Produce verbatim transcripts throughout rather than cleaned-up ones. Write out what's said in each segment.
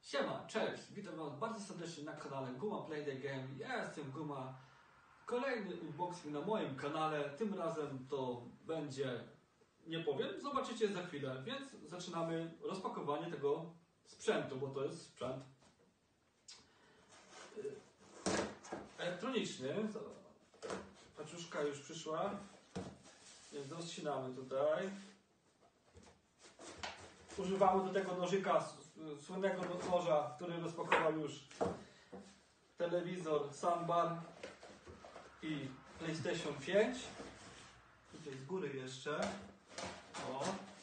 Siema, cześć, witam Was bardzo serdecznie na kanale Guma Play the Game. Ja jestem Guma. Kolejny unboxing na moim kanale. Tym razem to będzie, nie powiem, zobaczycie za chwilę. Więc zaczynamy rozpakowanie tego sprzętu, bo to jest sprzęt elektroniczny. Paczuszka już przyszła, więc rozcinamy tutaj. Używamy do tego nożyka, słynnego noża, który rozpakował już telewizor Soundbar i PlayStation pięć. Tutaj z góry jeszcze. O.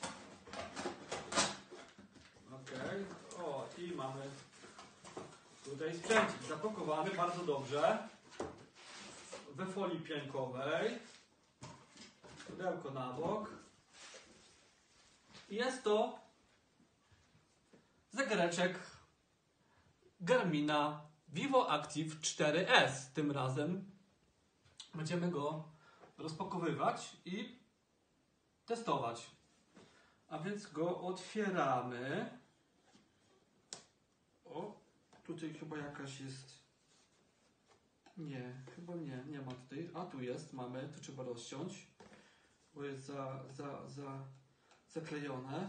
Ok. O, i mamy tutaj sprzęcik zapakowany bardzo dobrze we folii piankowej. Pudełko na bok. I jest to zegareczek Garmina Vivo Active cztery S. Tym razem będziemy go rozpakowywać i testować. A więc go otwieramy. O, tutaj chyba jakaś jest... Nie, chyba nie, nie ma tutaj. A tu jest, mamy, to trzeba rozciąć, bo jest za, za, za, zaklejone.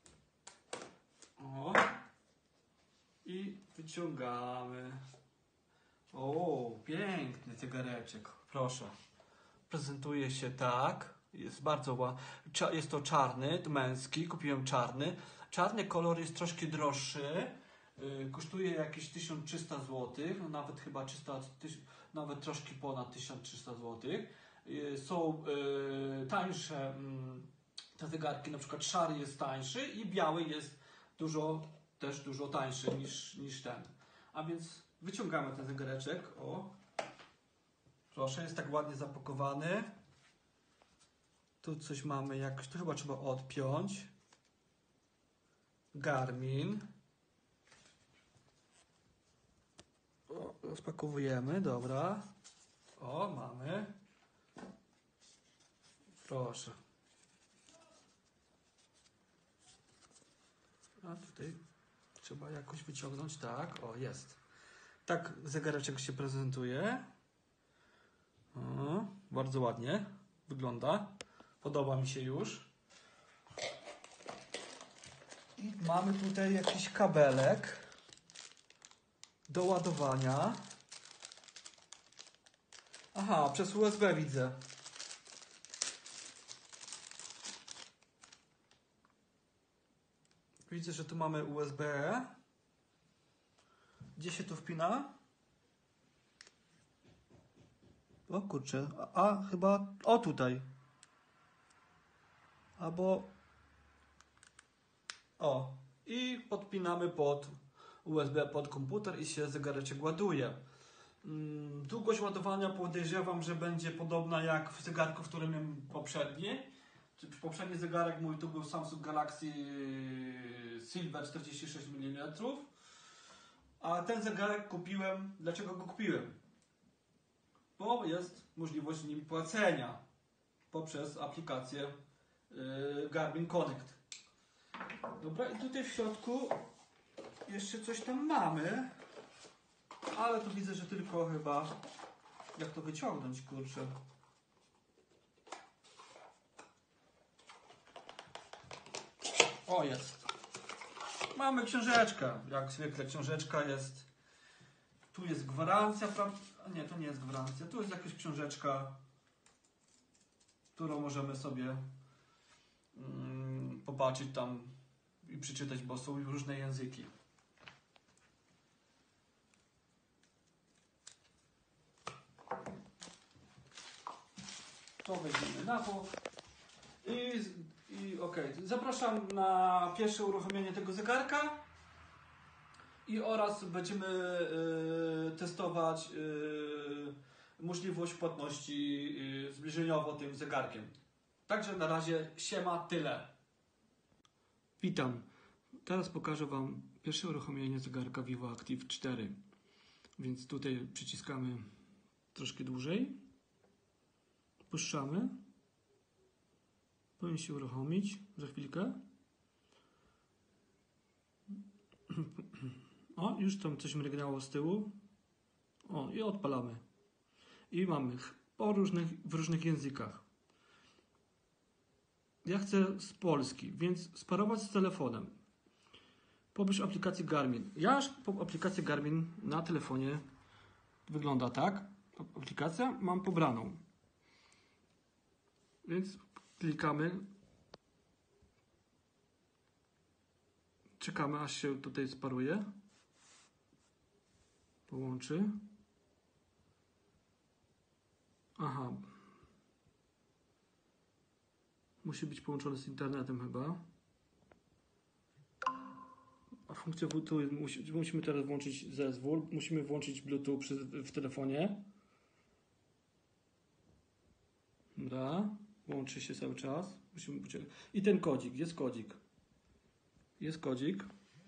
O. I wyciągamy. O, piękny zegareczek. Proszę. Prezentuje się tak. Jest bardzo ładny. Jest to czarny, męski. Kupiłem czarny. Czarny kolor jest troszkę droższy. Kosztuje jakieś tysiąc trzysta złotych. No nawet chyba trzysta, nawet troszkę ponad tysiąc trzysta złotych. Są tańsze te zegarki. Na przykład szary jest tańszy i biały jest dużo, też dużo tańszy niż, niż ten. A więc wyciągamy ten zegareczek. O, proszę, jest tak ładnie zapakowany. Tu coś mamy jakoś, to chyba trzeba odpiąć. Garmin. O, rozpakowujemy, dobra. O, mamy. Proszę. A tutaj trzeba jakoś wyciągnąć, tak, o, jest. Tak zegareczek się prezentuje. O, bardzo ładnie wygląda. Podoba mi się już. I mamy tutaj jakiś kabelek do ładowania. Aha, przez U S B widzę. Widzę, że tu mamy U S B. Gdzie się tu wpina? O kurczę, a, a chyba o tutaj. Albo o. I podpinamy pod U S B pod komputer i się zegareczek ładuje. Hmm, długość ładowania podejrzewam, że będzie podobna jak w zegarku, w którym miałem poprzedni. Poprzedni zegarek mój to był Samsung Galaxy Silver czterdzieści sześć milimetrów. A ten zegarek kupiłem, dlaczego go kupiłem? Bo jest możliwość nim płacenia poprzez aplikację yy, Garmin Connect. Dobra, i tutaj w środku jeszcze coś tam mamy, ale tu widzę, że tylko chyba, jak to wyciągnąć, kurczę. O, jest. Mamy książeczkę. Jak zwykle książeczka jest. Tu jest gwarancja, prawda? Nie, to nie jest gwarancja. Tu jest jakaś książeczka, którą możemy sobie mm, popatrzeć tam i przeczytać, bo są różne języki. To weźmiemy na bok. I, i okej, okay. Zapraszam na pierwsze uruchomienie tego zegarka i oraz będziemy y, testować y, możliwość płatności y, zbliżeniowo tym zegarkiem. Także na razie siema, tyle. Witam. Teraz pokażę Wam pierwsze uruchomienie zegarka Vivo Active cztery. Więc tutaj przyciskamy troszkę dłużej. Puszczamy. Powinien się uruchomić za chwilkę. O, już tam coś mrygnęło z tyłu. O, i odpalamy. I mamy po różnych, w różnych językach. Ja chcę z Polski, więc sparować z telefonem. Pobierz aplikację Garmin. Ja już po aplikację Garmin na telefonie wygląda tak. Aplikacja mam pobraną. Więc klikamy. Czekamy, aż się tutaj sparuje. Połączy. Aha. Musi być połączony z internetem chyba. A funkcja Bluetooth, musi, musimy teraz włączyć zezwól. Musimy włączyć Bluetooth przy, w telefonie. Dobra. Łączy się cały czas. Musimy poczekać. I ten kodzik. Jest kodzik. Jest kodzik.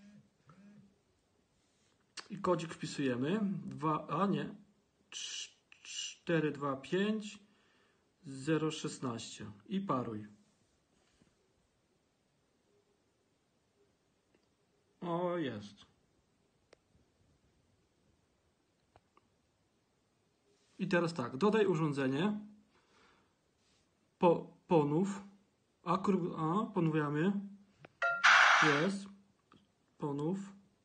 I kodzik wpisujemy. dwa, a nie. cztery dwa pięć zero szesnaście. I paruj. O, jest. I teraz tak, dodaj urządzenie. Po, ponów. A, a ponawiamy. Jest. Ponów.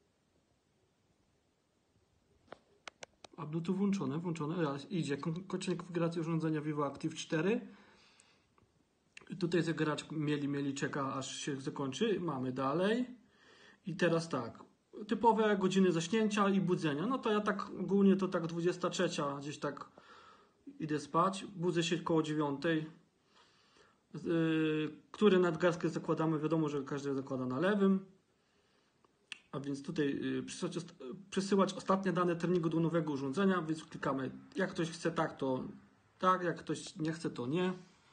A Bluetooth włączone, włączone. Ja, idzie. Kończenie konfiguracji urządzenia Vivo Active cztery. Tutaj zegaracz mieli, mieli, czeka aż się zakończy. Mamy dalej. I teraz tak, typowe godziny zaśnięcia i budzenia. No to ja tak ogólnie to tak dwudziesta trzecia gdzieś tak idę spać. Budzę się koło dziewiątej. Yy, który nadgarstkę zakładamy? Wiadomo, że każdy zakłada na lewym. A więc tutaj yy, przesyłać, przesyłać ostatnie dane treningu do nowego urządzenia, więc klikamy. Jak ktoś chce tak, to tak. Jak ktoś nie chce, to nie.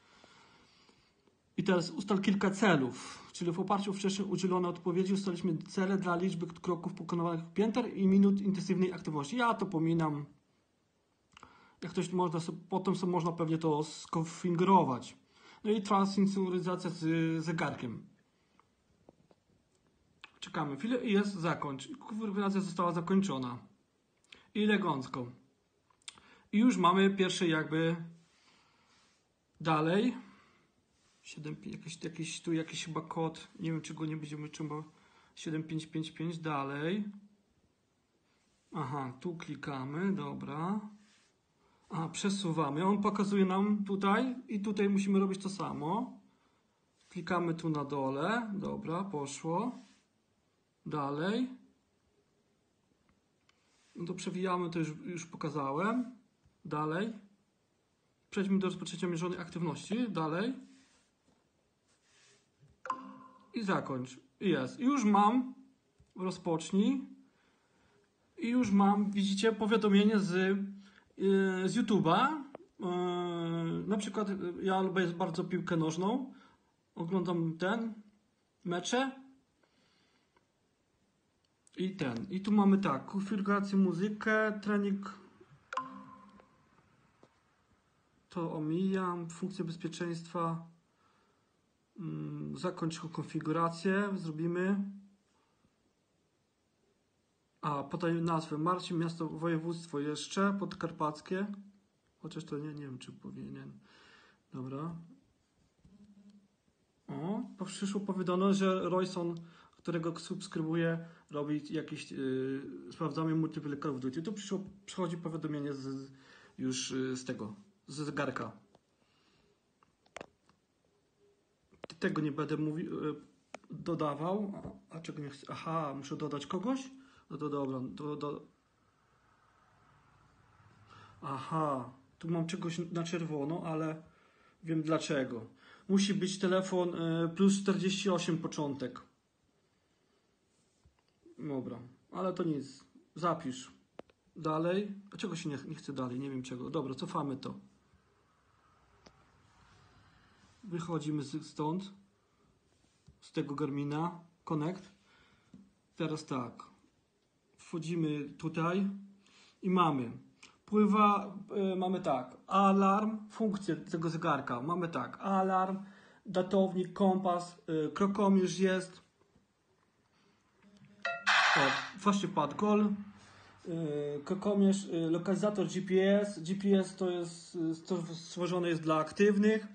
I teraz ustal kilka celów, czyli w oparciu o wcześniej udzielone odpowiedzi ustaliliśmy cele dla liczby kroków pokonanych pięter i minut intensywnej aktywności. Ja to pominam. Jak ktoś można, sobie, potem sobie można pewnie to skonfigurować. No i transynchronizacja z zegarkiem. Czekamy chwilę i jest zakończ. Konfiguracja została zakończona. I elegancko. I już mamy pierwszy jakby dalej. siedem, jakiś, jakiś, tu jakiś chyba kod, nie wiem czy go nie będziemy trzeba. siedem pięć pięć pięć dalej. Aha, tu klikamy, dobra. A, przesuwamy. On pokazuje nam tutaj i tutaj musimy robić to samo. Klikamy tu na dole, dobra, poszło. Dalej. No to przewijamy, to już, już pokazałem. Dalej. Przejdźmy do rozpoczęcia mierzonej aktywności. Dalej. I zakończ. Jest. I już mam. Rozpocznij. I już mam, widzicie, powiadomienie z, yy, z YouTube'a. Yy, na przykład ja lubię bardzo piłkę nożną. Oglądam ten mecze. I ten. I tu mamy tak. Konfigurację, muzykę, trening. To omijam. Funkcję bezpieczeństwa. Zakończ konfigurację, zrobimy. A, podaj nazwę. Marcin, miasto, województwo jeszcze, podkarpackie. Chociaż to nie, nie wiem, czy powinien. Dobra. O, przyszło powiadomienie, że Royson, którego subskrybuję, robi jakieś, yy, sprawdzamy multiple Call of Duty. Tu przyszło, przychodzi powiadomienie z, już yy, z tego, z zegarka. Tego nie będę mówił, dodawał. A, a czego nie chcę? Aha, muszę dodać kogoś? No to dobra. To, to... Aha, tu mam czegoś na czerwono, ale wiem dlaczego. Musi być telefon plus czterdzieści osiem początek. Dobra, ale to nic. Zapisz. Dalej. A czego się nie, nie chce dalej? Nie wiem czego. Dobra, cofamy to. Wychodzimy stąd, z tego Garmina, Connect. Teraz tak, wchodzimy tutaj i mamy, pływa, y, mamy tak, alarm, funkcję tego zegarka, mamy tak, alarm, datownik, kompas, y, krokomierz jest. O, właśnie padł gol. Kokomierz, lokalizator G P S. G P S to jest to stworzone jest dla aktywnych.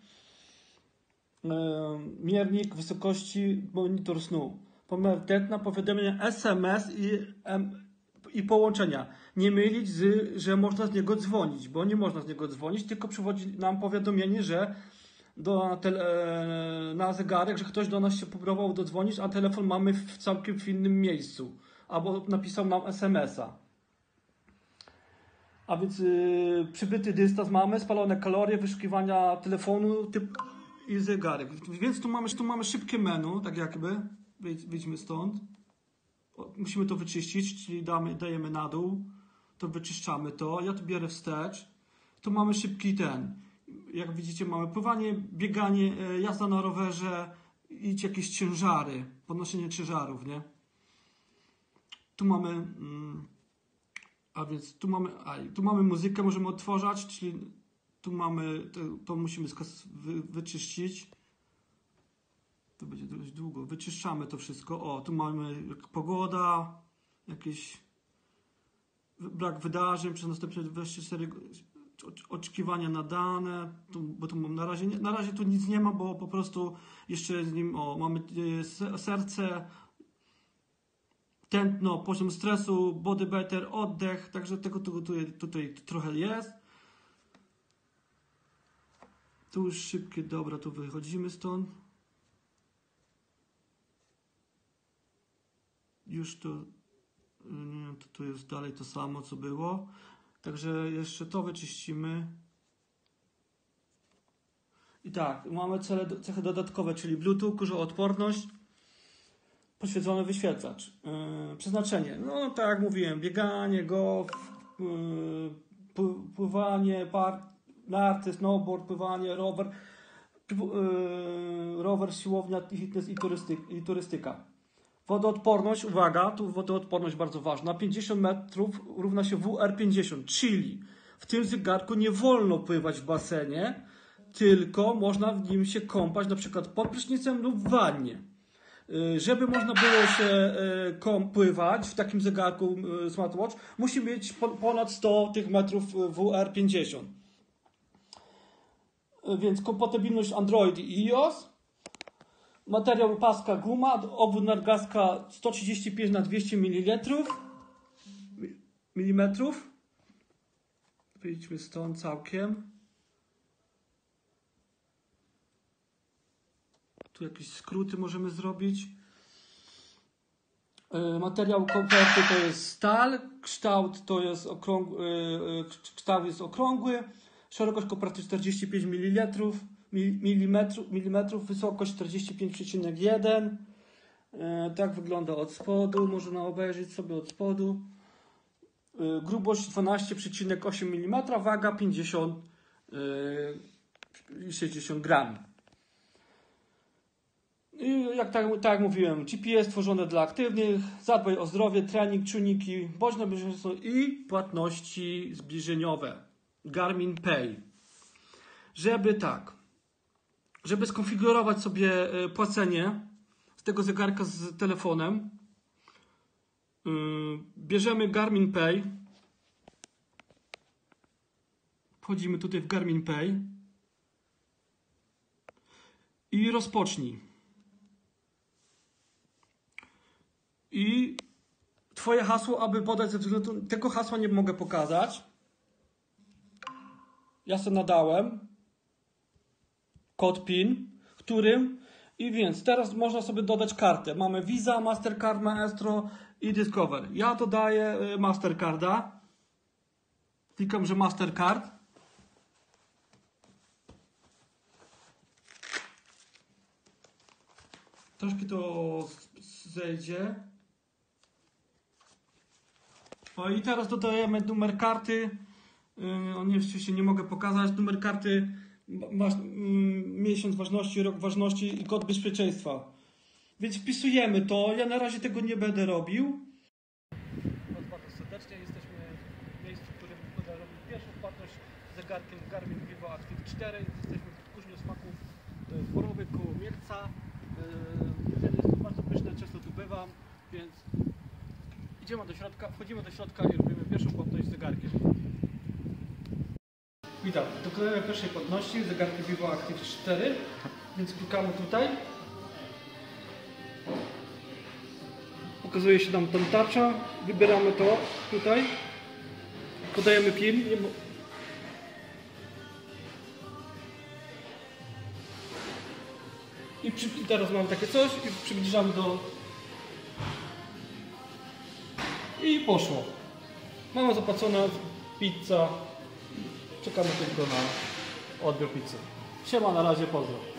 Miernik wysokości, monitor snu. Pomiar tętna, powiadomienia S M S i, i połączenia. Nie mylić z, że można z niego dzwonić, bo nie można z niego dzwonić, tylko przywodzi nam powiadomienie, że do, na, tele, na zegarek, że ktoś do nas się próbował dodzwonić, a telefon mamy w całkiem w innym miejscu. Albo napisał nam S M S a. A więc yy, przybyty dystans mamy, spalone kalorie, wyszukiwania telefonu typ i zegarek. Więc tu mamy, tu mamy szybkie menu, tak jakby. Wyjdźmy stąd. Musimy to wyczyścić, czyli damy, dajemy na dół. To wyczyszczamy to. Ja tu biorę wstecz. Tu mamy szybki ten. Jak widzicie, mamy pływanie, bieganie, jazda na rowerze i jakieś ciężary. Podnoszenie ciężarów, nie? Tu mamy... Mm, A więc tu mamy, a, tu mamy muzykę, możemy odtwarzać, czyli tu mamy, to, to musimy wy, wyczyścić. To będzie dość długo. Wyczyszczamy to wszystko. O, tu mamy pogoda, jakieś brak wydarzeń przez następne dwadzieścia cztery oczekiwania na dane, tu, bo tu mam na razie, na razie tu nic nie ma, bo po prostu jeszcze z nim, o, mamy serce, tętno, poziom stresu, body better, oddech, także tego tutaj, tutaj trochę jest. Tu już szybkie, dobra, tu wychodzimy stąd. Już to, nie wiem, to tu jest dalej to samo, co było. Także jeszcze to wyczyścimy. I tak, mamy cele, cechy dodatkowe, czyli Bluetooth, kurzoodporność, podświetlony wyświetlacz. Yy, przeznaczenie, no tak jak mówiłem, bieganie, golf, yy, pływanie, par, narty, snowboard, pływanie, rower, yy, rower, siłownia, fitness i, turystyk, i turystyka. Wodoodporność, uwaga, tu wodoodporność bardzo ważna, pięćdziesiąt metrów równa się W R pięćdziesiąt, czyli w tym zegarku nie wolno pływać w basenie, tylko można w nim się kąpać, na przykład pod prysznicem lub w wannie. Żeby można było się pływać w takim zegarku smartwatch, musi mieć ponad sto tych metrów W R pięćdziesiąt. Więc kompatybilność Android i iOS. Materiał paska guma, obwód nadgarstka sto trzydzieści pięć na dwieście milimetrów. Wyjdźmy stąd całkiem. Tu jakieś skróty możemy zrobić. Materiał koperty to jest stal, kształt to jest okrągły, kształt jest okrągły, szerokość koperty czterdzieści pięć milimetrów, wysokość czterdzieści pięć przecinek jeden. Tak wygląda od spodu, można obejrzeć sobie od spodu. Grubość dwanaście przecinek osiem milimetra, waga pięćdziesiąt i sześćdziesiąt gramów. I jak tak, tak jak mówiłem, G P S stworzone dla aktywnych, zadbaj o zdrowie, trening, czujniki, boczne bezpieczeństwo i płatności zbliżeniowe. Garmin Pay. Żeby tak, żeby skonfigurować sobie płacenie z tego zegarka z telefonem, yy, bierzemy Garmin Pay, wchodzimy tutaj w Garmin Pay i rozpocznij. I twoje hasło, aby podać, ze względu tego hasła nie mogę pokazać. Ja sobie nadałem kod PIN, którym i więc teraz można sobie dodać kartę. Mamy Visa, Mastercard, Maestro i Discover. Ja dodaję Mastercarda. Klikam, że Mastercard. Troszkę to zejdzie. O i teraz dodajemy numer karty. On oczywiście nie mogę pokazać. Numer karty, masz, miesiąc ważności, rok ważności i kod bezpieczeństwa. Więc wpisujemy to. Ja na razie tego nie będę robił. Bardzo serdecznie jesteśmy w miejscu, w którym podarzamy pierwszą płatność zegarkiem Garmin Vivo Active cztery. Jesteśmy w Kuźniu Smaków w Borowie koło Mielca. Jedzenie jest tu bardzo pyszne, często tu bywam, więc Idziemy do środka, wchodzimy do środka i robimy pierwszą płatność z zegarkiem. Witam, dokonujemy pierwszej płatności zegarkiem Vivo Active cztery, więc klikamy tutaj. Pokazuje się nam tam tarcza, wybieramy to tutaj, podajemy PIN. I, przy, I teraz mamy takie coś i przybliżamy do... I poszło. Mamy zapłacone, pizza. Czekamy tylko na odbiór pizzy. Siema, na razie, pozdro.